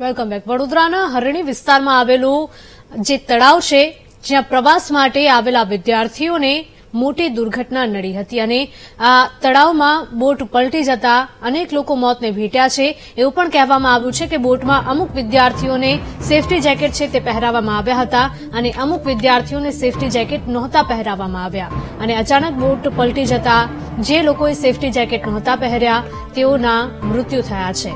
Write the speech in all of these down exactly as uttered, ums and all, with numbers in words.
Welcome back. વડોદરાના હરણી વિસ્તારમાં આવેલું જે તળાવ છે, જ્યાં પ્રવાસ માટે આવેલા વિદ્યાર્થીઓને મોટી દુર્ઘટના નડી હતી અને આ તળાવમાં બોટ પલટી જતા અનેક લોકો મોતને ભેટ્યા છે. એવું પણ કહેવામાં આવ્યું છે કે બોટમાં અમુક વિદ્યાર્થીઓને સેફટી જેકેટ છે તે પહેરાવવામાં આવ્યા હતા અને અમુક વિદ્યાર્થીઓને સેફટી જેકેટ નહોતા પહેરાવવામાં આવ્યા અને અચાનક બોટ પલટી જતા જે લોકોએ સેફટી જેકેટ નહોતા પહેર્યા તેઓના મૃત્યુ થયા છે.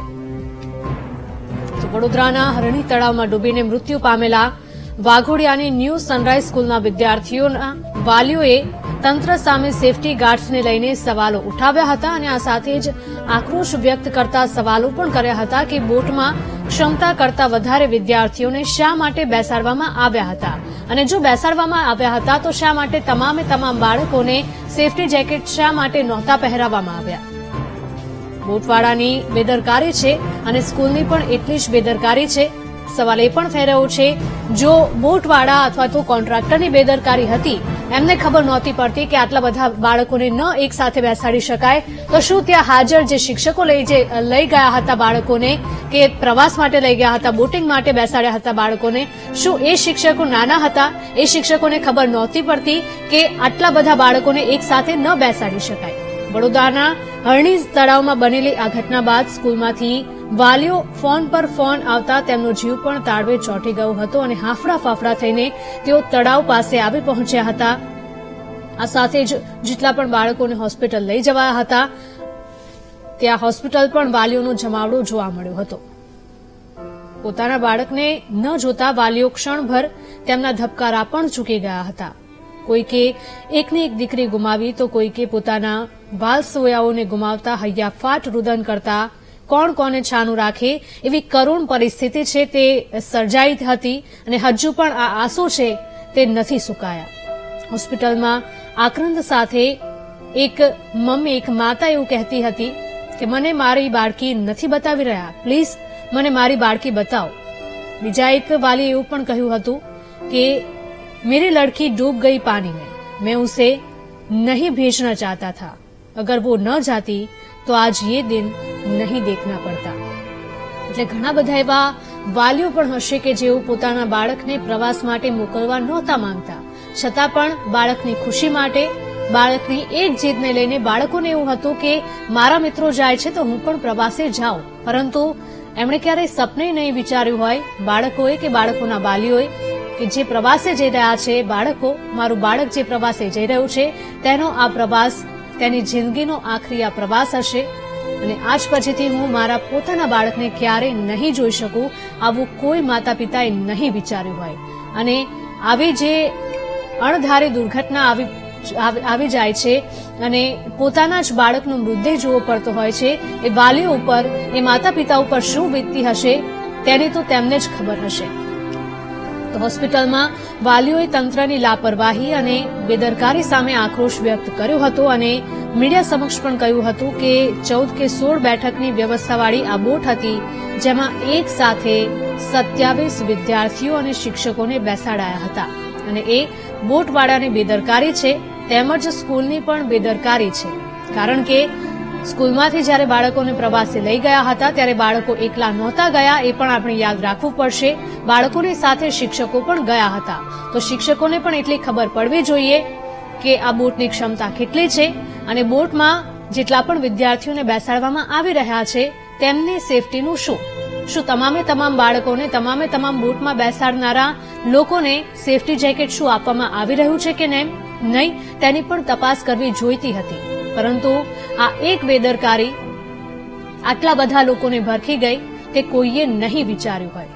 વડોદરાના હરણી તળાવમાં ડૂબીને મૃત્યુ પામેલા વાઘોડિયાની ન્યૂ સનરાઇઝ સ્કૂલના વિદ્યાર્થીઓના વાલીઓએ તંત્ર સામે સેફટી ગાર્ડ્સને લઈને સવાલો ઉઠાવ્યા હતા અને આ સાથે જ આક્રોશ વ્યક્ત કરતા સવાલો પણ કર્યા હતા કે બોટમાં ક્ષમતા કરતા વધારે વિદ્યાર્થીઓને શા માટે બેસાડવામાં આવ્યા હતા અને જો બેસાડવામાં આવ્યા હતા તો શા માટે તમામે તમામ બાળકોને સેફટી જેકેટ શા માટે નહોતા પહેરાવવામાં આવ્યા. બોટવાળાની બેદરકારી છે અને સ્કૂલની પણ એટલી જ બેદરકારી છે. સવાલ એ પણ થઈ રહ્યો છે, જો બોટવાળા અથવા તો કોન્ટ્રાક્ટરની બેદરકારી હતી, એમને ખબર નહોતી પડતી કે આટલા બધા બાળકોને ન એક સાથે બેસાડી શકાય, તો શું ત્યાં હાજર જે શિક્ષકો લઈ જે લઈ ગયા હતા બાળકોને કે પ્રવાસ માટે લઈ ગયા હતા, બોટિંગ માટે બેસાડ્યા હતા બાળકોને, શું એ શિક્ષકો નાના હતા? એ શિક્ષકોને ખબર નહોતી પડતી કે આટલા બધા બાળકોને એક સાથે ન બેસાડી શકાય? વડોદરાના હરણી તળાવમાં બનેલી આ ઘટના બાદ સ્કૂલમાંથી વાલીઓ ફોન પર ફોન આવતા તેમનો જીવ પણ તાળવે ચોંટી ગયો હતો અને હાફડા ફાફડા થઈને તેઓ તળાવ પાસે આવી પહોંચ્યા હતા. આ સાથે જ જેટલા પણ બાળકોને હોસ્પિટલ લઈ જવાયા હતા ત્યાં હોસ્પિટલ પણ વાલીઓનો જમાવડો જોવા મળ્યો હતો. પોતાના બાળકને ન જોતા વાલીઓ ક્ષણભર તેમના ધબકારા પણ ચૂકી ગયા હતા. કોઈકે એકની એક દીકરી ગુમાવી તો કોઈકે પોતાના બાલ સોયાઓને ગુમાવતા હૈયાફાટ રુદન કરતા કોણ કોને છાનું રાખે એવી કરુણ પરિસ્થિતિ છે તે સર્જાઈ હતી અને હજુ પણ આ આંસુ છે તે નથી સુકાયા. હોસ્પિટલમાં આક્રંદ સાથે એક મમ્મી એક માતા એવું કહેતી હતી કે મને મારી બાળકી નથી બતાવી રહ્યા, પ્લીઝ મને મારી બાળકી બતાવો. બીજા એક વાલી એવું પણ કહ્યું હતું કે मेरी लड़की डूब गई पानी में, मैं उसे नहीं भेजना चाहता था, अगर वो न जाती तो आज ये दिन नहीं देखना પડતા. એટલે ઘણા બધા એવા વાલીઓ પણ હશે કે જેઓ પોતાના બાળકને પ્રવાસ માટે મોકલવા નહોતા માંગતા, છતાં પણ બાળકની ખુશી માટે બાળકની એક જીદને લઈને બાળકોને એવું હતું કે મારા મિત્રો જાય છે તો હું પણ પ્રવાસે જાઉં, પરંતુ એમણે ક્યારેય સપને નહીં વિચાર્યું હોય બાળકોએ કે બાળકોના વાલીઓએ કે જે પ્રવાસે જઈ રહ્યા છે બાળકો, મારું બાળક જે પ્રવાસે જઈ રહ્યું છે તેનો આ પ્રવાસ તેની જિંદગીનો આખરી આ પ્રવાસ હશે અને આજ પછીથી હું મારા પોતાના બાળકને ક્યારેય નહીં જોઈ શકું, આવું કોઈ માતા પિતાએ નહીં વિચાર્યું હોય. અને આવી જે અણધારી દુર્ઘટના આવી આવી જાય છે અને પોતાના જ બાળકનો મૃતદેહ જોવો પડતો હોય છે, એ વાલીઓ ઉપર એ માતા પિતા ઉપર શું વીતતી હશે તેની તો તેમને જ ખબર હશે. હોસ્પિટલમાં વાલીઓએ તંત્રની લાપરવાહી અને બેદરકારી સામે આક્રોશ વ્યક્ત કર્યો હતો અને મીડિયા સમક્ષ પણ કહ્યું હતું કે ચૌદ કે સોળ બેઠકની વ્યવસ્થાવાળી આ બોટ હતી જેમાં એક સાથે સત્યાવીસ વિદ્યાર્થીઓ અને શિક્ષકોને બેસાડાયા હતા અને એ બોટવાળાની બેદરકારી છે તેમજ સ્કૂલની પણ બેદરકારી છે. કારણ કે સ્કૂલમાંથી જયારે બાળકોને પ્રવાસે લઈ ગયા હતા ત્યારે બાળકો એકલા નહોતા ગયા, એ પણ આપણે યાદ રાખવું પડશે. બાળકોની સાથે શિક્ષકો પણ ગયા હતા, તો શિક્ષકોને પણ એટલી ખબર પડવી જોઈએ કે આ બોટની ક્ષમતા કેટલી છે અને બોટમાં જેટલા પણ વિદ્યાર્થીઓને બેસાડવામાં આવી રહ્યા છે તેમની સેફટીનું શું, શું તમામે તમામ બાળકોને તમામે તમામ બોટમાં બેસાડનારા લોકોને સેફટી જેકેટ શું આપવામાં આવી રહ્યું છે કે નહીં, તેની પણ તપાસ કરવી જોઈતી હતી. પરંતુ આ એક બેદરકારી આટલા બધા લોકોને ભરખી ગઈ તે કોઈએ નહીં વિચાર્યું હોય.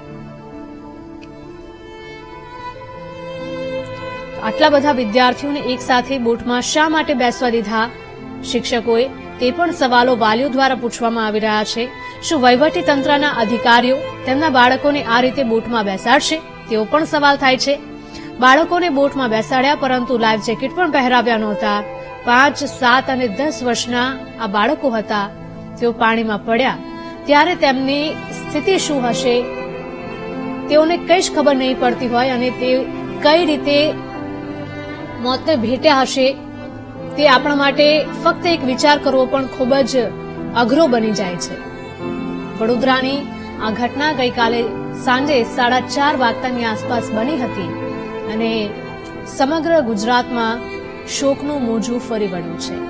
આટલા બધા વિદ્યાર્થીઓને એક સાથે બોટમાં શા માટે બેસવા દીધા શિક્ષકોએ, તે પણ સવાલો વાલીઓ દ્વારા પૂછવામાં આવી રહ્યા છે. શું વહીવટી તંત્રના અધિકારીઓ તેમના બાળકોને આ રીતે બોટમાં બેસાડશે, તેવો પણ સવાલ થાય છે. બાળકોને બોટમાં બેસાડ્યા પરંતુ લાઈફ જેકેટ પણ પહેરાવ્યા નહોતા. પાંચ સાત અને દસ વર્ષના આ બાળકો હતા, તેઓ પાણીમાં પડ્યા ત્યારે તેમની સ્થિતિ શું હશે તેઓને કંઈ જ ખબર નહીં પડતી હોય અને તે કઈ રીતે મોતને ભેટ્યા હશે તે આપણા માટે ફક્ત એક વિચાર કરવો પણ ખૂબ જ અઘરો બની જાય છે. વડોદરાની આ ઘટના ગઈકાલે સાંજે સાડા ચાર વાગતાની આસપાસ બની હતી અને સમગ્ર ગુજરાતમાં શોકનું મોજું ફરી વળ્યું છે.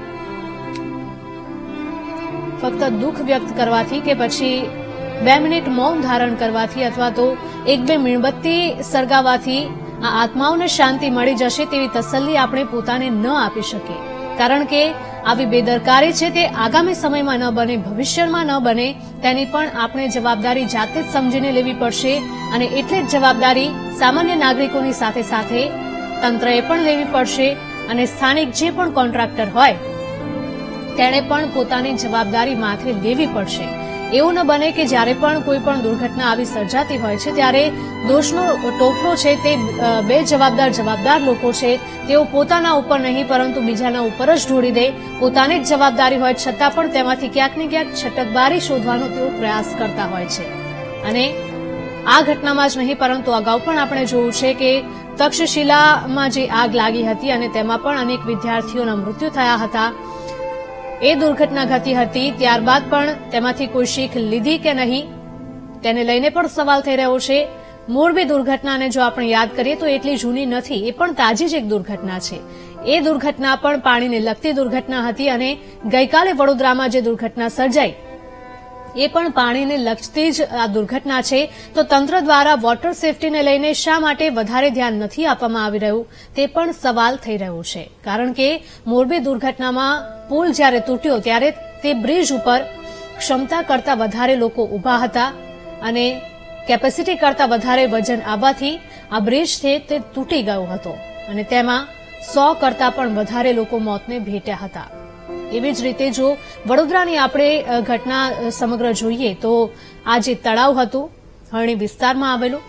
ફક્ત દુઃખ વ્યક્ત કરવાથી કે પછી બે મિનિટ મૌન ધારણ કરવાથી અથવા તો એક બે મીણબત્તી સળગાવવાથી આ આત્માઓને શાંતિ મળી જશે તેવી તસલ્લી આપણે પોતાને ન આપી શકીએ, કારણ કે આવી બેદરકારી છે તે આગામી સમયમાં ન બને, ભવિષ્યમાં ન બને તેની પણ આપણે જવાબદારી જાતે જ સમજીને લેવી પડશે. અને એટલી જ જવાબદારી સામાન્ય નાગરિકોની સાથે સાથે તંત્રએ પણ લેવી પડશે અને સ્થાનિક જે પણ કોન્ટ્રાક્ટર હોય તેણે પણ પોતાની જવાબદારી માથે લેવી પડશે. એવું ન બને કે જ્યારે પણ કોઈ પણ દુર્ઘટના આવી સર્જાતી હોય છે ત્યારે દોષનો ટોપલો છે તે બે જવાબદાર જવાબદાર લોકો છે તેઓ પોતાના ઉપર નહીં પરંતુ બીજાના ઉપર જ ઢોળી દે. પોતાની જ જવાબદારી હોય છતાં પણ તેમાંથી ક્યાંક ને ક્યાંક છટકબારી શોધવાનો તેઓ પ્રયાસ કરતા હોય છે. અને આ ઘટનામાં જ નહીં પરંતુ અગાઉ પણ આપણે જોયું છે કે તક્ષશિલામાં જે આગ લાગી હતી અને તેમાં પણ અનેક વિદ્યાર્થીઓના મૃત્યુ થયા હતા. એ દુર્ઘટના ઘટી હતી ત્યારબાદ પણ તેમાંથી કોઈ શીખ લીધી કે નહીં તેને લઈને પણ સવાલ થઈ રહ્યો છે. મોરબી દુર્ઘટનાને જો આપણે યાદ કરીએ તો એટલી જૂની નથી, એ પણ તાજી જ એક દુર્ઘટના છે. એ દુર્ઘટના પણ પાણીને લગતી દુર્ઘટના હતી અને ગઈકાલે વડોદરામાં જે દુર્ઘટના સર્જાઈ એ પણ પાણીને લગતી જ આ દુર્ઘટના છે. તો તંત્ર દ્વારા વોટર સેફટીને લઈને શા માટે વધારે ધ્યાન નથી આપવામાં આવી રહ્યું તે પણ સવાલ થઈ રહ્યો છે, કારણ કે મોરબી દુર્ઘટનામાં પુલ જ્યારે તૂટ્યો ત્યારે તે બ્રિજ ઉપર ક્ષમતા કરતા વધારે લોકો ઉભા હતા અને કેપેસિટી કરતા વધારે વજન આવવાથી આ બ્રિજ છે તે તૂટી ગયો હતો અને તેમાં સો કરતા પણ વધારે લોકો મોતને ભેટ્યા હતા. એવી જ રીતે જો વડોદરાની આપણે ઘટના સમગ્ર જોઈએ તો આ જે તળાવ હતું હરણી વિસ્તારમાં આવેલું,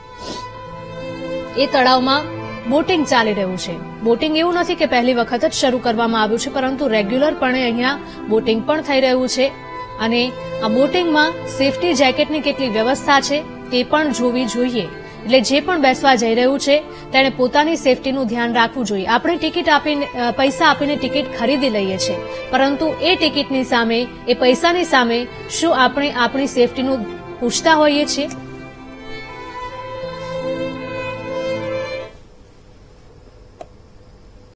એ તળાવમાં બોટિંગ ચાલી રહ્યું છે. બોટિંગ એવું નથી કે પહેલી વખત જ શરૂ કરવામાં આવ્યું છે, પરંતુ રેગ્યુલરપણે અહીંયા બોટિંગ પણ થઈ રહ્યું છે. અને આ બોટિંગમાં સેફટી જેકેટની કેટલી વ્યવસ્થા છે તે પણ જોવી જોઈએ. એટલે જે પણ બેસવા જઈ રહ્યું છે તેણે પોતાની સેફટીનું ધ્યાન રાખવું જોઈએ. આપણે ટિકિટ આપીને પૈસા આપીને ટિકિટ ખરીદી લઈએ છીએ, પરંતુ એ ટિકિટની સામે, એ પૈસાની સામે શું આપણે આપણી સેફટીનું પૂછતા હોઈએ છીએ?